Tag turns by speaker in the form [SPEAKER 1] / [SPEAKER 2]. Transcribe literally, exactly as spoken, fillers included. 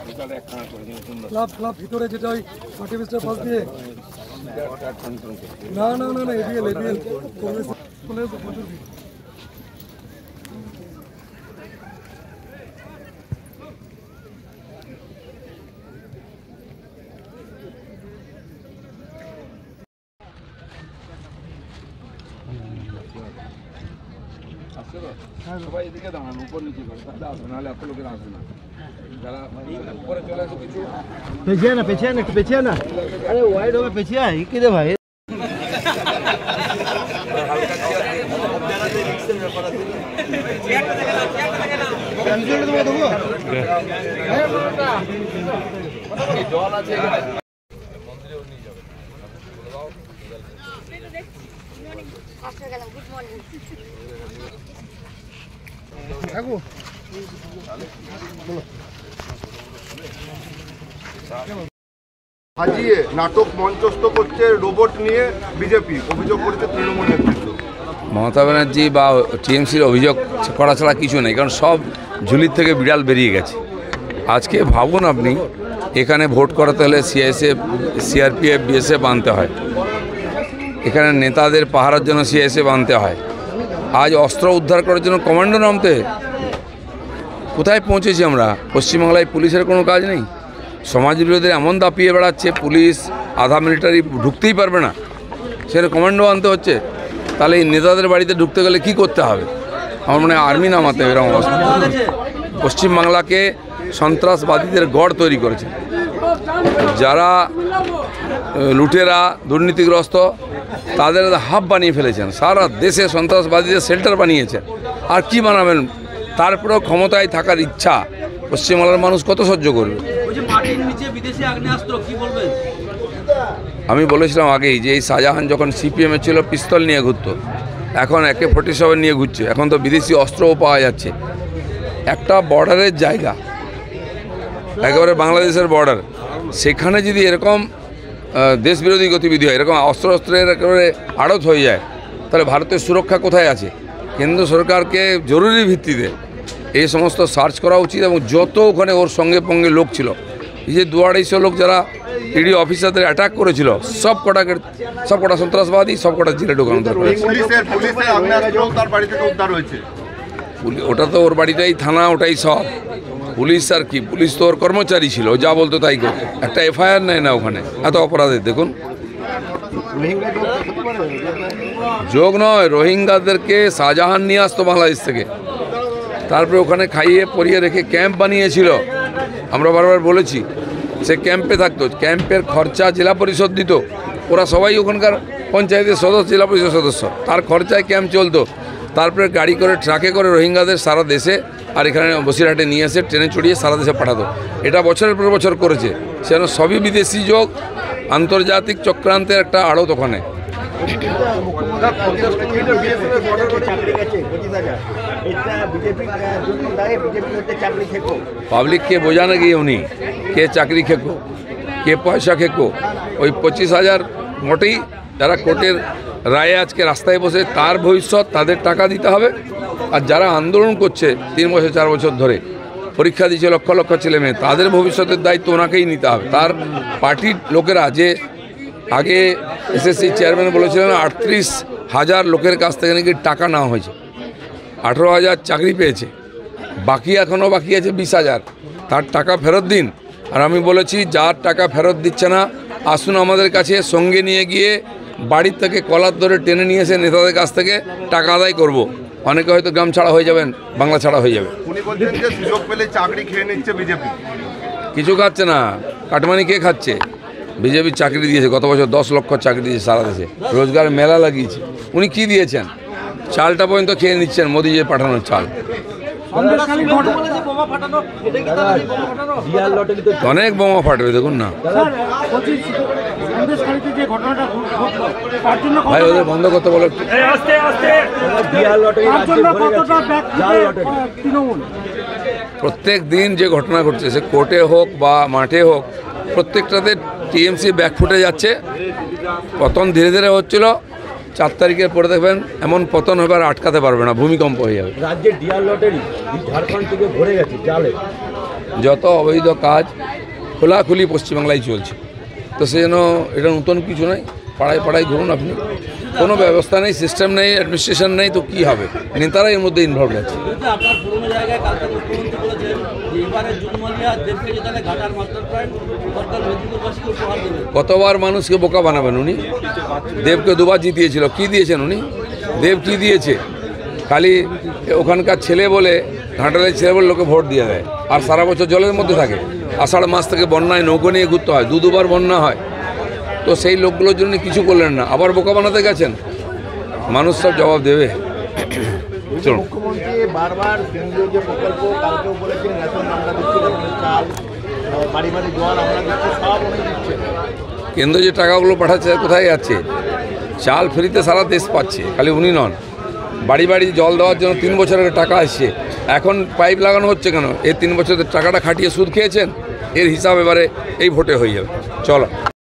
[SPEAKER 1] Club club ভিতরে যেটা ওই আর্টিফিশিয়াল পাস দিয়ে না না না না এবিএল এবিএল প্রচুর
[SPEAKER 2] সবাই এদিকে দাঁড়ান, উপর নিচে করে তাহলে আসবে, নাহলে এত লোকের আসবে না। যারা উপরে চলে আসো কিছু
[SPEAKER 3] পেছিয়ে না, পেছিয়ে না, একটু পেছিয়ে না। আরে ওয়াইড হবে, পেছিয়ে আয় কি রে ভাই।
[SPEAKER 2] জল আছে
[SPEAKER 4] সাজিয়ে নাটক মঞ্চস্থ করছে রোবট নিয়ে বিজেপি, অভিযোগ করেছে তৃণমূল নেতৃত্ব।
[SPEAKER 2] মমতা ব্যানার্জি বা টিএমসির অভিযোগ করা ছাড়া কিছু নেই, কারণ সব ঝুলির থেকে বিড়াল বেরিয়ে গেছে। আজকে ভাবুন আপনি, এখানে ভোট করাতে হলে সিআইএসএফ, সিআরপিএফ, বিএসএফ আনতে হয়, এখানে নেতাদের পাহারার জন্য সিআইএসএফ আনতে হয়, আজ অস্ত্র উদ্ধার করার জন্য কমান্ডো নামতে। কোথায় পৌঁছেছি আমরা? পশ্চিমবাংলায় পুলিশের কোনো কাজ নেই, সমাজ বিরোধী এমন দাপিয়ে বেড়াচ্ছে, পুলিশ আধা মিলিটারি ঢুকতেই পারবে না, সেখানে কমান্ডো আনতে হচ্ছে। তাহলে এই নেতাদের বাড়িতে ঢুকতে গেলে কি করতে হবে? আমার মনে হয় আর্মি নামাতে হবে এরকম অবস্থা। পশ্চিমবাংলাকে সন্ত্রাসবাদীদের গড় তৈরি করেছে, যারা লুটেরা দুর্নীতিগ্রস্ত তাদের হাব বানিয়ে ফেলেছেন, সারা দেশে সন্ত্রাসবাদীদের শেল্টার বানিয়েছেন। আর কি বানাবেন? তারপরেও ক্ষমতায় থাকার ইচ্ছা পশ্চিমবাংলার মানুষ কত সহ্য করবে? আমি বলেছিলাম আগেই যে এই শাহজাহান যখন সিপিএমে ছিল পিস্তল নিয়ে ঘুরতো, এখন একে ফোর্টি সেভেন নিয়ে ঘুরছে, এখন তো বিদেশি অস্ত্রও পাওয়া যাচ্ছে। একটা বর্ডারের জায়গা, একেবারে বাংলাদেশের বর্ডার, সেখানে যদি এরকম দেশবিরোধী গতিবিধি হয়, এরকম অস্ত্র অস্ত্রের একেবারে আড়ত হয়ে যায়, তাহলে ভারতের সুরক্ষা কোথায় আছে? কেন্দ্র সরকারকে জরুরি ভিত্তিতে এই সমস্ত সার্চ করা উচিত। এবং যত ওখানে ওর সঙ্গে সঙ্গে লোক ছিল, এই যে দু আড়াইশো লোক যারা ইডি অফিসারদের অ্যাটাক করেছিল, সব কটাকে সব কটা সন্ত্রাসবাদী, সব কটা জেলে ঢোকানো দরকার। ওটা তো ওর বাড়িটাই থানা, ওটাই সব। পুলিশ আর কি, পুলিশ তো ওর কর্মচারী ছিল, যা বলতো তাই করতো, একটা এফআইআর নেয় না ওখানে এত অপরাধের। দেখুন, যোগ নয়, রোহিঙ্গাদেরকে শাহজাহান নিয়ে আসতো বাংলাদেশ থেকে, তারপরে ওখানে খাইয়ে পরিয়ে রেখে ক্যাম্প বানিয়েছিল। আমরা বারবার বলেছি, সে ক্যাম্পে থাকতো, ক্যাম্পের খরচা জেলা পরিষদ দিত, ওরা সবাই ওখানকার পঞ্চায়েতের সদস্য, জেলা পরিষদ সদস্য, তার খরচায় ক্যাম্প চলতো। তারপরে গাড়ি করে, ট্রাকে করে রোহিঙ্গাদের সারা দেশে আর এখানে বসিরহাটে নিয়ে এসে ট্রেনে চড়িয়ে সারা দেশে পাঠাতো। এটা বছরের পর বছর করেছে, সেজন্য সবই বিদেশি যোগ, আন্তর্জাতিক চক্রান্তের একটা আড়ত ওখানে। পাবলিককে বোঝানো গিয়ে উনি কে চাকরি খেকো, কে পয়সা খেকো। ওই পঁচিশ হাজার মোটেই যারা কোর্টের রায়ে আজকে রাস্তায় বসে, তার ভবিষ্যৎ তাদের টাকা দিতে হবে। আর যারা আন্দোলন করছে তিন বছর চার বছর ধরে, পরীক্ষা দিচ্ছে লক্ষ লক্ষ ছেলে মেয়ে, তাদের ভবিষ্যতের দায়িত্ব ওনাকেই নিতে হবে। তার পার্টির লোকেরা, যে আগে এসএসসি চেয়ারম্যান বলেছিলেন আটত্রিশ হাজার লোকের কাছ থেকে নাকি টাকা নেওয়া হয়েছে, আঠেরো হাজার চাকরি পেয়েছে, বাকি এখনও বাকি আছে বিশ হাজার, তার টাকা ফেরত দিন। আর আমি বলেছি, যার টাকা ফেরত দিচ্ছে না, আসুন আমাদের কাছে, সঙ্গে নিয়ে গিয়ে বাড়ির থেকে কলার ধরে টেনে নিয়ে এসে নেতাদের কাছ থেকে টাকা আদায় করব। অনেকে হয়তো গ্রাম ছাড়া হয়ে যাবেন, বাংলা ছাড়া হয়ে যাবে। কিছু খাচ্ছে না, কাটমানি কে খাচ্ছে? বিজেপি চাকরি দিয়েছে, গত বছর দশ লক্ষ চাকরি দিয়েছে সারা দেশে, রোজগার মেলা লাগিয়েছে। উনি কি দিয়েছেন? চালটা পর্যন্ত খেয়ে নিচ্ছেন, মোদি যে পাঠানোর চাল। অনেক বোমা ফাটবে, দেখুন না ভাই, ওদের বন্ধ করতে বলো। প্রত্যেক দিন যে ঘটনা ঘটছে, সে কোর্টে হোক বা মাঠে হোক, প্রত্যেকটাতে টিএমসি ব্যাকফুটে যাচ্ছে। পতন ধীরে ধীরে হচ্ছিল, চার তারিখের পরে দেখবেন এমন পতন হবে আর আটকাতে পারবে না, ভূমিকম্প হয়ে যাবে।
[SPEAKER 3] রাজ্যের ডিয়ার লটারি ঝাড়খণ্ড থেকে ভরে গেছে জালে,
[SPEAKER 2] যত অবৈধ কাজ খোলাখুলি পশ্চিমবাংলায় চলছে। তো সেজন্য এটা নতুন কিছু নয়, পাড়ায় পাড়ায় ঘুরুন আপনি, কোনো ব্যবস্থা নেই, সিস্টেম নেই, অ্যাডমিনিস্ট্রেশন নেই, তো কী হবে? নেতারা এর মধ্যে ইনভলভ আছে।
[SPEAKER 5] আপনার পুরোনো জায়গায় কালকে মুখ্যমন্ত্রী বলেছেন যে এবারে জুনমালিয়া দেবকে যেখানে ঘাটার মাস্টার প্ল্যান সরকার মেদিনীপুরবাসীকে উপহার দেবে।
[SPEAKER 2] কতবার মানুষকে বোকা বানাবেন উনি? দেবকে দুবার জিতিয়েছিল, কি দিয়েছেন উনি? দেব কি দিয়েছে? খালি ওখানকার ছেলে বলে, ঘাটালের ছেলে বলে লোকে ভোট দিয়ে দেয়, আর সারা বছর জলের মধ্যে থাকে। আষাঢ় মাস থেকে বন্যায় নৌকো নিয়ে ঘুরতে হয়, দু দুবার বন্যা হয়। তো সেই লোকগুলোর জন্য কিছু করলেন না, আবার বোকা বানাতে গেছেন। মানুষ সব জবাব দেবে। চলুন।
[SPEAKER 3] মুখ্যমন্ত্রী বারবার কেন্দ্রীয় যে প্রকল্প কালকেও বলেছেন, রেশন আমরা দিচ্ছি, রেশনের চাল, বাড়ি বাড়ি জল আমরা দিচ্ছি, সব উনি দিচ্ছেন।
[SPEAKER 2] কেন্দ্র যে টাকাগুলো পাঠাচ্ছে কোথায় যাচ্ছে? চাল ফ্রিতে সারা দেশ পাচ্ছে, খালি উনি নন। বাড়ি বাড়ি জল দেওয়ার জন্য তিন বছরের টাকা আসছে, এখন পাইপ লাগানো হচ্ছে কেন? এই তিন বছরের টাকাটা খাটিয়ে সুদ খেয়েছেন, এর হিসাব এবারে এই ভোটে হয়ে যাবে। চলো।